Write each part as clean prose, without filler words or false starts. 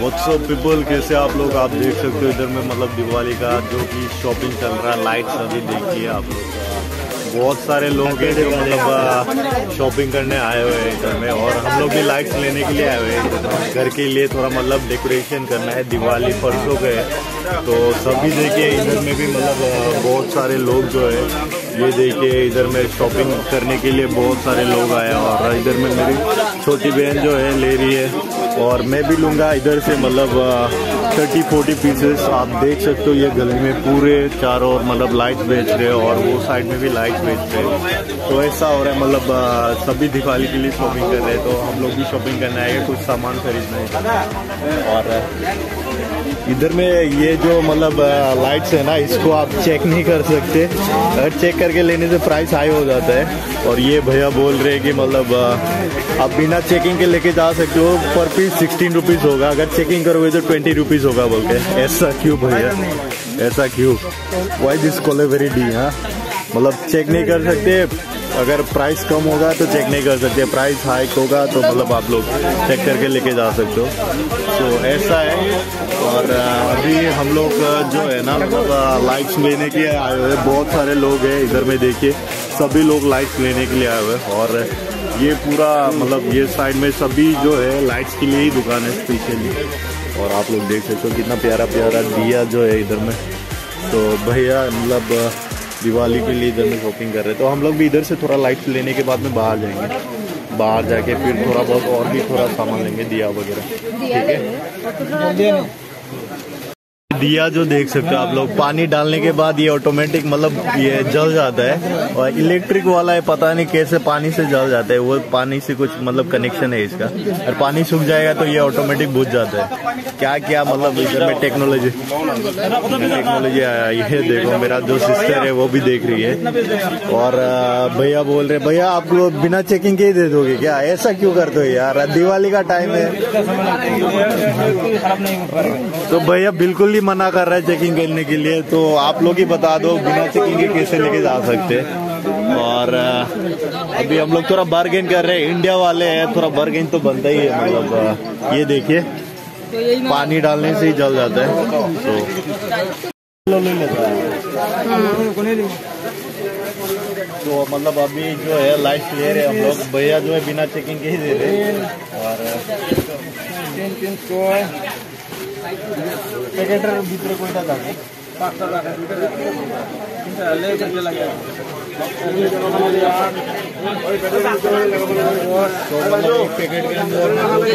WhatsApp people, कैसे आप लोग। आप देख सकते हो इधर में मतलब दिवाली का जो कि शॉपिंग चल रहा है, लाइट्स अभी देखिए आप लोग। बहुत सारे लोग हैं जो मतलब शॉपिंग करने आए हुए हैं इधर में, और हम लोग भी लाइट्स लेने के लिए आए हुए हैं घर के लिए। थोड़ा मतलब डेकोरेशन करना है, दिवाली परसों के है तो सभी देखिए इधर में भी मतलब बहुत सारे लोग जो है ये देखिए इधर में शॉपिंग करने के लिए बहुत सारे लोग आए हैं। और इधर में मेरी छोटी बहन जो है ले रही है और मैं भी लूँगा इधर से मतलब 30-40 पीसेस। आप देख सकते हो ये गली में पूरे चारों ओर मतलब लाइट्स बेच रहे हैं और वो साइड में भी लाइट्स बेच रहे हैं। तो ऐसा हो रहा है मतलब सभी दिवाली के लिए शॉपिंग कर रहे हैं, तो हम लोग भी शॉपिंग करने आएंगे, कुछ सामान खरीदना है। और इधर में ये जो मतलब लाइट्स है ना, इसको आप चेक नहीं कर सकते, अगर चेक करके लेने से प्राइस हाई हो जाता है। और ये भैया बोल रहे हैं कि मतलब आप बिना चेकिंग के लेके जा सकते हो, पर पीस 16 रुपीज़ होगा, अगर चेकिंग करोगे तो 20 रुपीज़ होगा बोल के। ऐसा क्यों भैया, ऐसा क्यों? Why this Kolaveri di. हाँ मतलब चेक नहीं कर सकते, अगर प्राइस कम होगा तो चेक नहीं कर सकते, प्राइस हाइक होगा तो मतलब आप लोग चेक करके लेके जा सकते हो। तो ऐसा है। और अभी हम लोग जो है ना मतलब लाइट्स लेने के लिए आए हुए हैं, बहुत सारे लोग हैं इधर में देखिए, सभी लोग लाइट्स लेने के लिए आए हुए हैं। और ये पूरा मतलब ये साइड में सभी जो है लाइट्स के लिए ही दुकान है स्पेशली। और आप लोग देख सकते हो कितना प्यारा प्यारा दिया जो है इधर में। तो भैया मतलब दिवाली के लिए इधर में शॉपिंग कर रहे हैं, तो हम लोग भी इधर से थोड़ा लाइट्स लेने के बाद में बाहर जाएंगे, बाहर जाके फिर थोड़ा बहुत और भी थोड़ा सामान लेंगे, दिया वगैरह। ठीक है। दिया जो देख सकते हो आप लोग, पानी डालने के बाद ये ऑटोमेटिक मतलब ये जल जाता है। और इलेक्ट्रिक वाला है, पता नहीं कैसे पानी से जल जाता है, वो पानी से कुछ मतलब कनेक्शन है इसका, और पानी सूख जाएगा तो ये ऑटोमेटिक बुझ जाता है। क्या क्या मतलब इधर में टेक्नोलॉजी आया। ये देखो मेरा जो सिस्टर है वो भी देख रही है। और भैया बोल रहे, भैया आप लोग बिना चेकिंग के ही दे दोगे क्या? ऐसा क्यों करते हो यार, दिवाली का टाइम है। तो भैया बिल्कुल ही मना कर रहा है चेकिंग करने के लिए, तो आप लोग ही बता दो बिना चेकिंग के कैसे लेके जा सकते। और अभी हम लोग थोड़ा बार्गेन कर रहे हैं, इंडिया वाले हैं, थोड़ा बार्गेन तो बनता ही है। मतलब ये देखिए पानी डालने से ही जल जाता है। तो मतलब अभी जो है लाइट्स ले रहे हैं हम लोग, भैया जो है बिना चेकिंग के ही दे रहे हैं। और भीतर कोणता जागा 5 पैकेट के अंदर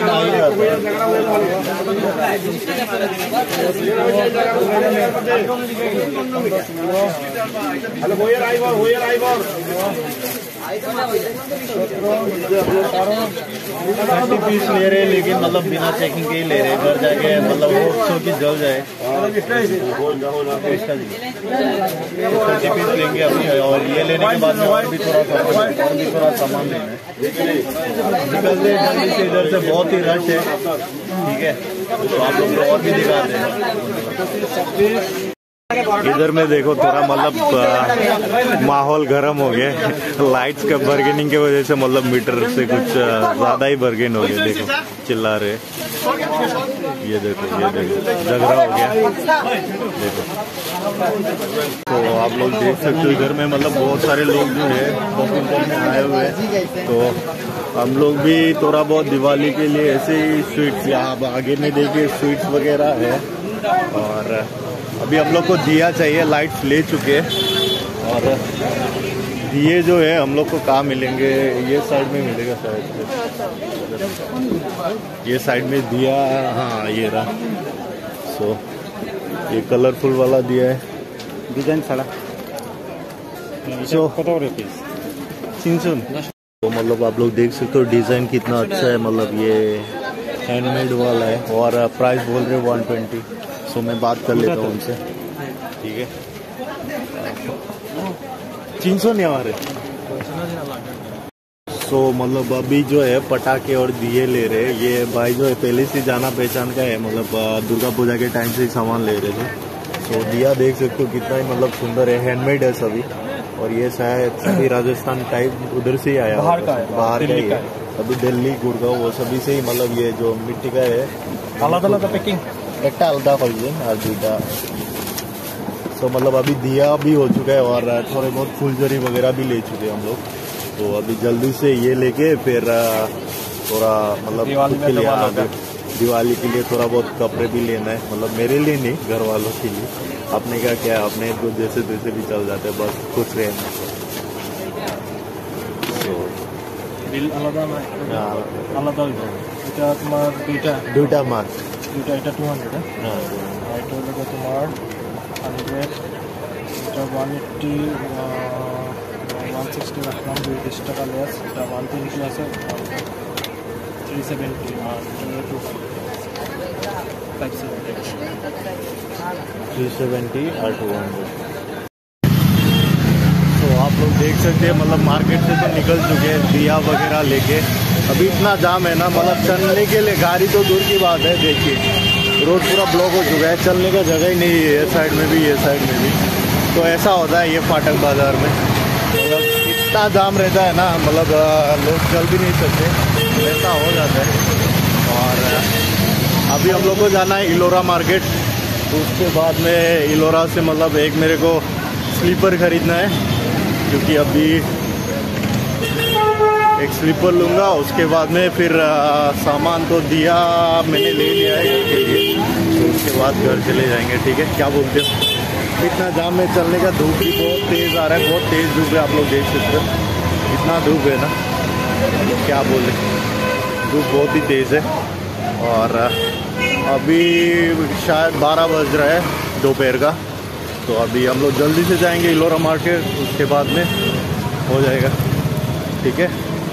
पीस ले रहे, लेकिन मतलब बिना चेकिंग के ही ले रहे, घर जाके मतलब वो सो की जल जाए। 30 पीस लेंगे अभी, और ये लेने के बाद में और भी थोड़ा सामान लेना है। निकलते जल्दी से, इधर से बहुत ही रश है। ठीक है, तो आप लोग को और भी दिखाते हैं। इधर में देखो थोड़ा मतलब माहौल गर्म हो गया, लाइट्स का बार्गेनिंग की वजह से मतलब मीटर से कुछ ज्यादा ही बार्गेन हो गया। देखो चिल्ला रहे, ये देखो झगड़ा हो गया। देखो तो आप लोग देख सकते हो इधर में मतलब बहुत सारे लोग जो है शॉपिंग करने आए हुए हैं। तो हम लोग भी थोड़ा बहुत दिवाली के लिए ऐसे ही स्वीट्स, यहाँ आगे में देखिए स्वीट्स वगैरह है। और अभी हम लोग को दिया चाहिए, लाइट्स ले चुके। और दिए जो है हम लोग को कहाँ मिलेंगे, ये साइड में मिलेगा शायद, ये साइड में दिया। हाँ ये रहा। सो ये कलरफुल वाला दिया है, डिजाइन सारा तो मतलब आप लोग देख सकते हो डिजाइन कितना अच्छा है। मतलब ये हैंडमेड वाला है और प्राइस बोल रहे 120। सो मैं बात कर लेता हूँ उनसे। ठीक है, 300 नहीं हमारे। सो मतलब अभी जो है पटाखे और दिए ले रहे हैं। ये भाई जो है पहले से जाना पहचान का है, मतलब दुर्गा पूजा के टाइम से ही सामान ले रहे थे। सो दिया देख सकते हो कितना ही मतलब सुंदर है, हैंडमेड है सभी। और ये शायद सभी राजस्थान टाइप उधर से ही आया, बाहर का ही है। अभी दिल्ली गुड़गांव वो सभी से ही मतलब ये जो मिट्टी का है अलग अलग पैकिंग एक अलग और दूटा। तो मतलब अभी दिया भी हो चुका है और थोड़े बहुत फुलझड़ी वगैरह भी ले चुके हैं हम लोग। तो अभी जल्दी से ये लेके फिर थोड़ा मतलब दिवाली के लिए थोड़ा बहुत कपड़े भी लेना है, मतलब मेरे लिए नहीं घर वालों के लिए। अपने का क्या अपने तो जैसे तैसे भी चल जाते हैं, बस खुश रहना। बिल आलादा आलादा এটা তোমার দুইটা মাছ দুইটা এটা 200 হ্যাঁ আর এটা হলো তোমার 100 এটা 180 160 রাখলাম 20 টাকা লেস এটা 120 আছে 370 আর এটা 370 और 200। तो आप लोग देख सकते हैं मतलब मार्केट से तो निकल चुके हैं दिया वगैरह लेके। अभी इतना जाम है ना, मतलब चलने के लिए गाड़ी तो दूर की बात है। देखिए रोड पूरा ब्लॉक हो चुका है, चलने का जगह ही नहीं है, ये साइड में भी ये साइड में भी। तो ऐसा होता है ये फाटक बाज़ार में, मतलब इतना जाम रहता है ना, मतलब लोग चल भी नहीं सकते, ऐसा हो जाता है। और अभी हम लोग को जाना है इलोरा मार्केट। उसके बाद में इलोरा से मतलब एक मेरे को स्लीपर खरीदना है, क्योंकि अभी एक स्लीपर लूँगा। उसके बाद में फिर सामान तो दिया मैंने ले लिया है घर के लिए, तो उसके बाद घर चले जाएंगे। ठीक है, क्या बोलते हो? इतना जाम में चलने का, धूप भी बहुत तेज़ आ रहा है, बहुत तेज़ धूप है, आप लोग देख सकते हो। इतना धूप है ना, क्या बोले, धूप बहुत ही तेज़ है। और अभी शायद 12 बज रहा है दोपहर का। तो अभी हम लोग जल्दी से जाएंगे इलोरा मार्केट, उसके बाद में हो जाएगा। ठीक है,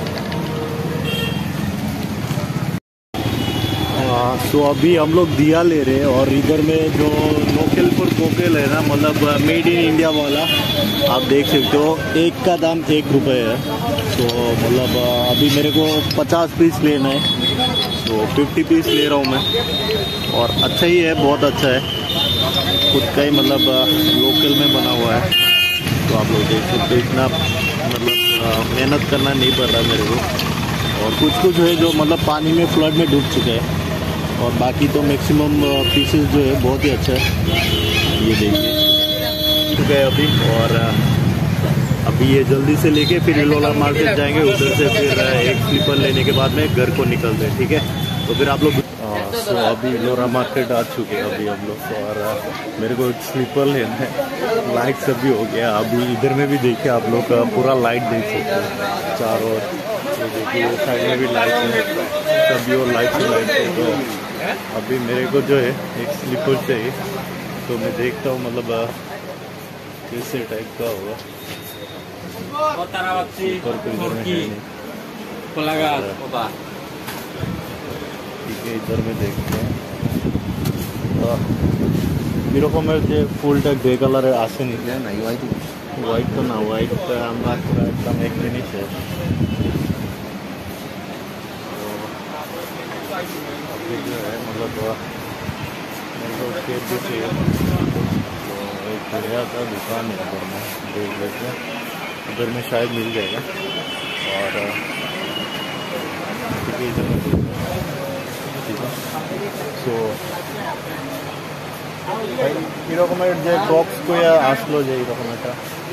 तो अभी हम लोग दिया ले रहे हैं। और इधर में जो लोकल फॉर कोकेल है ना, मतलब मेड इन इंडिया वाला, आप देख सकते हो, एक का दाम 1 रुपये है। तो मतलब अभी मेरे को 50 पीस लेना है, तो 50 पीस ले रहा हूँ मैं। और अच्छा ही है, बहुत अच्छा है, खुद का ही मतलब लोकल में बना हुआ है। तो आप लोग देख सकते हो, इतना मतलब मेहनत करना नहीं पड़ रहा मेरे को। और कुछ कुछ है जो मतलब पानी में फ्लड में डूब चुके हैं, और बाकी तो मैक्सिमम पीसेस जो है बहुत ही अच्छा है। ये देखिए चुका है अभी। और अभी ये जल्दी से लेके फिर इलोरा मार्केट जाएंगे, उधर से फिर एक स्लीपर लेने के बाद में घर को निकलते हैं। ठीक है, तो फिर आप लोग तो अभी इलोरा मार्केट आ चुके हैं अभी हम लोग। और मेरे को स्लीपर लेना है, लाइट सब भी हो गया। अभी इधर में भी देखिए आप लोग पूरा लाइट देख सकते हैं चारों ओर। तो देखिए साइड में भी लाइट है, सभी और लाइट से लाइट है। तो अभी मेरे को जो है एक स्लीपर चाहिए, तो मैं देखता हूँ मतलब कैसे टाइप का होगा। ठीक है, इधर में देखते हैं। এরকমের যে ফুলটা গ্রে কালারের আসেনি না, হোয়াইট তো না, হোয়াইট আমরা একদম এক জিনিস है। अभी जो है मतलब केक भी चाहिए, तो एक बढ़िया सा दुकान है उधर में, देख लेते हैं उधर में शायद मिल जाएगा। और ठीक है, इधर में ठीक है। सो এরকমের যে বক্স করে আসলো যে এরকম একটা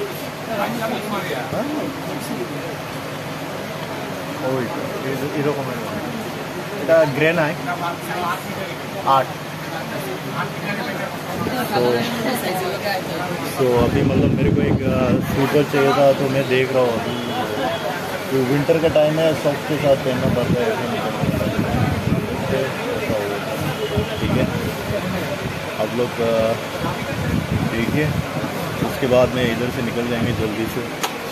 ওই এরকমের, এটা গ্রেনাইট 8। तो अभी मतलब मेरे को एक स्लीपर चाहिए था, तो मैं देख रहा हूँ अभी तो विंटर का टाइम है, सॉक्स के साथ पहनना पड़ता है। ठीक है, आप लोग देखिए, उसके बाद में इधर से निकल जाएंगे जल्दी से।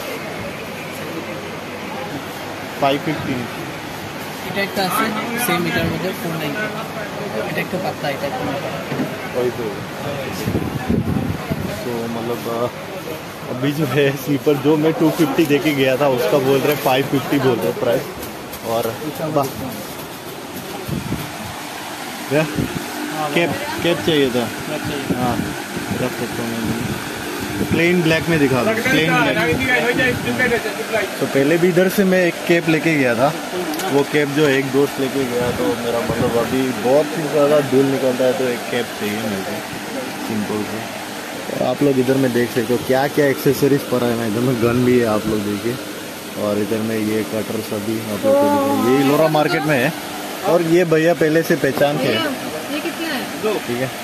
550 এটা একটা আছে সেম মিটার মধ্যে 490, এটা একটু পাতলা, এটা একটু মোটা। वही तो मतलब अभी जो है स्लीपर जो मैं 250 दे के गया था, उसका बोल रहे 550 बोल रहे प्राइस। और कैप चाहिए था, हाँ रख सकता हूँ। प्लेन ब्लैक में दिखा दो, प्लेन ब्लैक। तो पहले भी इधर से मैं एक कैप लेके गया था, वो कैप जो एक दोस्त लेके गया तो मेरा मतलब अभी बहुत ही ज़्यादा धूल निकलता है तो एक कैप चाहिए मेरे को सिंपल से। और आप लोग इधर में देख सकते हो क्या क्या एक्सेसरीज पड़ा है ना, इधर में गन भी है आप लोग देखिए, और इधर में ये कटर सभी आप लोग को दिखे, ये इलोरा मार्केट में है। और ये भैया पहले से पहचान के है, ये कितना है? ठीक है।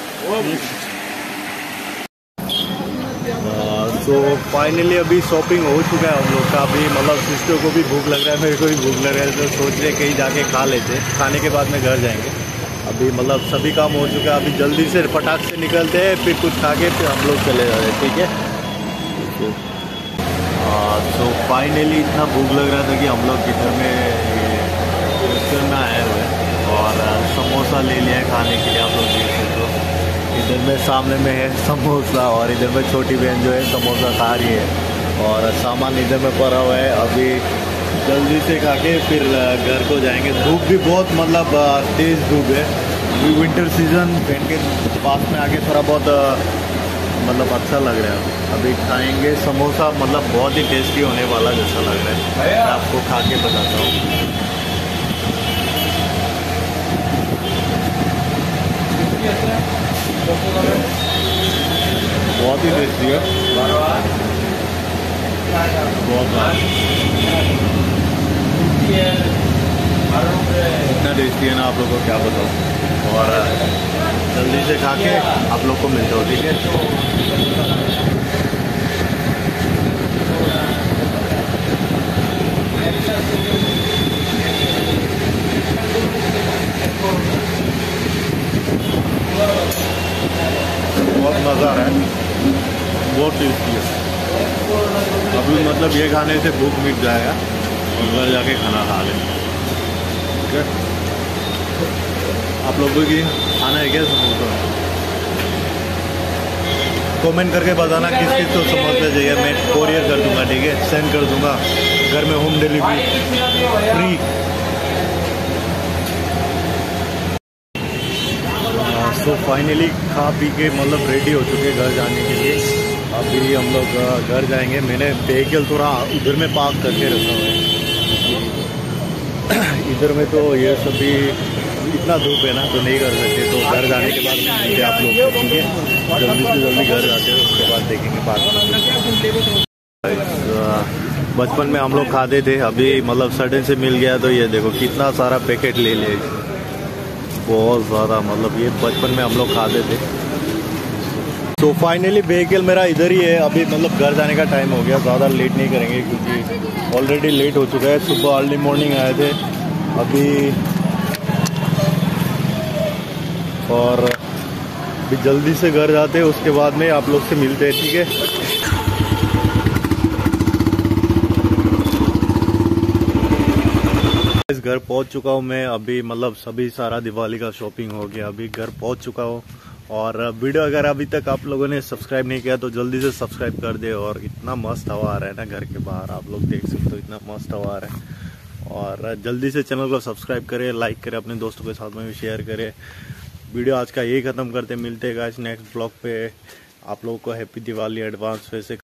तो फाइनली अभी शॉपिंग हो चुका है हम लोग का। अभी मतलब सिस्टर को भी भूख लग रहा है, मेरे को भी भूख लग रहा है, तो सोच रहे कहीं जाके खा लेते, खाने के बाद में घर जाएंगे। अभी मतलब सभी काम हो चुका है, अभी जल्दी से फटाक से निकलते हैं, फिर कुछ खा के फिर हम लोग चले जा रहे हैं, ठीक है। तो फाइनली इतना भूख लग रहा था कि हम लोग इधर में रेस्टोरेंट में आए हुए हैं और समोसा ले लिया है खाने के लिए। आप लोग देख सकते हो इधर में सामने में है समोसा, और इधर में छोटी बहन जो है समोसा खा रही है, और सामान इधर में पड़ा हुआ है। अभी जल्दी से खा के फिर घर को जाएंगे। धूप भी बहुत मतलब तेज़ धूप है, विंटर सीजन फ्रेंड के पास में आके थोड़ा बहुत मतलब अच्छा लग रहा है। अभी खाएंगे समोसा, मतलब बहुत ही टेस्टी होने वाला जैसा लग रहा है, मैं आपको खा के बताता हूँ। बहुत ही टेस्टी है, बहुत इतना टेस्टी है ना, आप लोगों को क्या बताऊँ। और जल्दी से खा के आप लोग को मिलता हो, ठीक है। बहुत मज़ा आ रहा है, बहुत टेस्टी है। अभी मतलब ये खाने से भूख मिट जाएगा और घर जाके खाना खा लेंगे, ठीक है। आप लोगों की खाना है क्या समोसा? कमेंट करके बताना किस किस को समोसा चाहिए, मैं कोरियर कर दूंगा, ठीक है, सेंड कर दूंगा घर में, होम डिलीवरी फ्री। तो फाइनली खा पी के मतलब रेडी हो चुके घर जाने के लिए। अभी हम लोग घर जाएंगे। मैंने व्हीकल थोड़ा उधर में पार्क करके रखा हुआ है, इधर में तो ये सभी इतना धूप है ना तो नहीं कर सकते, तो घर जाने के बाद मिलते आप लोग को, ठीक है। जल्दी से जल्दी घर जाते हैं, उसके बाद देखेंगे बात। बचपन में हम लोग खाते थे, अभी मतलब सडन से मिल गया तो ये देखो कितना सारा पैकेट ले लिया, बहुत ज़्यादा। मतलब ये बचपन में हम लोग खाते थे। तो फाइनली व्हीकल मेरा इधर ही है। अभी मतलब घर जाने का टाइम हो गया, ज़्यादा लेट नहीं करेंगे क्योंकि ऑलरेडी लेट हो चुका है। सुबह अर्ली मॉर्निंग आए थे अभी, और अभी जल्दी से घर जाते हैं, उसके बाद में आप लोग से मिलते हैं, ठीक है। इस घर पहुंच चुका हूं मैं अभी, मतलब सभी सारा दिवाली का शॉपिंग हो गया, अभी घर पहुंच चुका हूं। और वीडियो अगर अभी तक आप लोगों ने सब्सक्राइब नहीं किया तो जल्दी से सब्सक्राइब कर दे। और इतना मस्त हवा आ रहा है ना घर के बाहर, आप लोग देख सकते हो, इतना मस्त हवा आ रहा है। और जल्दी से चैनल को सब्सक्राइब करें, लाइक करें, अपने दोस्तों के साथ में भी शेयर करें। वीडियो आज का यही ख़त्म करते, मिलते हैं गाइस नेक्स्ट ब्लॉग पे। आप लोगों को हैप्पी दिवाली एडवांस वैसे।